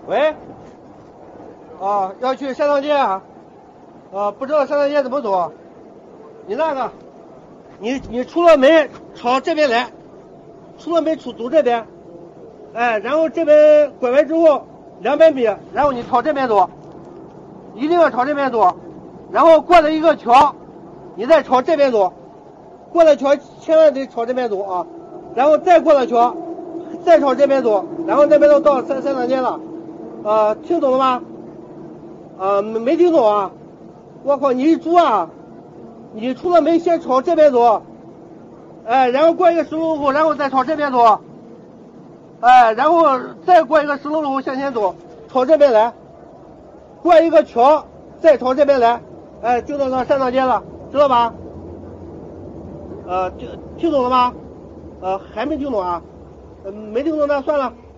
喂，要去山塘街啊？不知道山塘街怎么走？你那个，你出了门朝这边来，出了门走这边，然后这边拐弯之后200米，然后你朝这边走，一定要朝这边走，然后过了一个桥，你再朝这边走，过了桥千万得朝这边走啊，然后再过了桥，再朝这边走，然后那边都到山塘街了。听懂了吗？没听懂啊？我靠，你是猪啊？你出了门先朝这边走，然后过一个石路口，然后再朝这边走，然后再过一个石路口向前走，朝这边来，过一个桥，再朝这边来，就到那山塘街了，知道吧？听懂了吗？还没听懂啊？没听懂那算了。